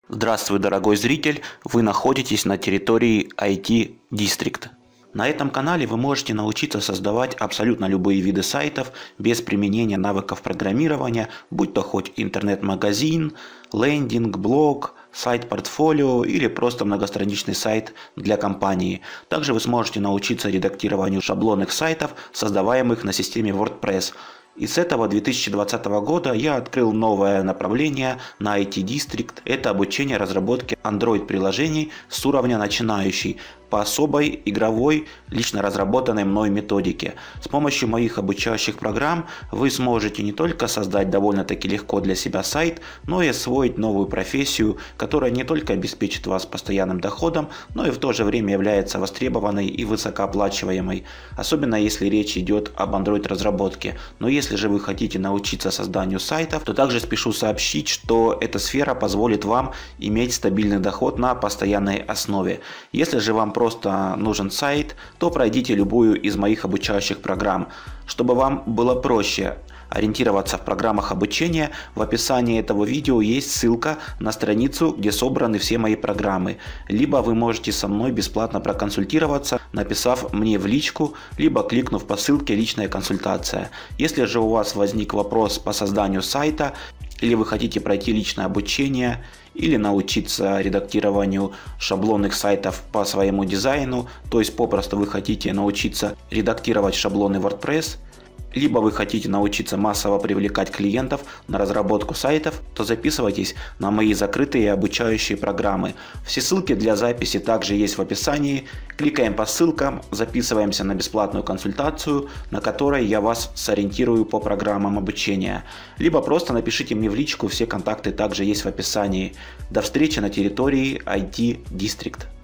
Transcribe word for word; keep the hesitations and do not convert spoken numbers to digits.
Здравствуй, дорогой зритель! Вы находитесь на территории ай ти District. На этом канале вы можете научиться создавать абсолютно любые виды сайтов без применения навыков программирования, будь то хоть интернет-магазин, лендинг, блог, сайт-портфолио или просто многостраничный сайт для компании. Также вы сможете научиться редактированию шаблонных сайтов, создаваемых на системе WordPress. И с этого две тысячи двадцатого года я открыл новое направление на ай ти District. Это обучение разработке Android-приложений с уровня начинающий по особой игровой, лично разработанной мной методике. С помощью моих обучающих программ вы сможете не только создать довольно-таки легко для себя сайт, но и освоить новую профессию, которая не только обеспечит вас постоянным доходом, но и в то же время является востребованной и высокооплачиваемой, особенно если речь идет об Android-разработке. Но если же вы хотите научиться созданию сайтов, то также спешу сообщить, что эта сфера позволит вам иметь стабильный доход на постоянной основе. Если же вам просто нужен сайт, то пройдите любую из моих обучающих программ. Чтобы вам было проще ориентироваться в программах обучения, в описании этого видео есть ссылка на страницу, где собраны все мои программы. Либо вы можете со мной бесплатно проконсультироваться, написав мне в личку, либо кликнув по ссылке «Личная консультация». Если же у вас возник вопрос по созданию сайта, или вы хотите пройти личное обучение, или научиться редактированию шаблонных сайтов по своему дизайну, то есть попросту вы хотите научиться редактировать шаблоны WordPress, либо вы хотите научиться массово привлекать клиентов на разработку сайтов, то записывайтесь на мои закрытые обучающие программы. Все ссылки для записи также есть в описании. Кликаем по ссылкам, записываемся на бесплатную консультацию, на которой я вас сориентирую по программам обучения. Либо просто напишите мне в личку, все контакты также есть в описании. До встречи на территории ай ти District.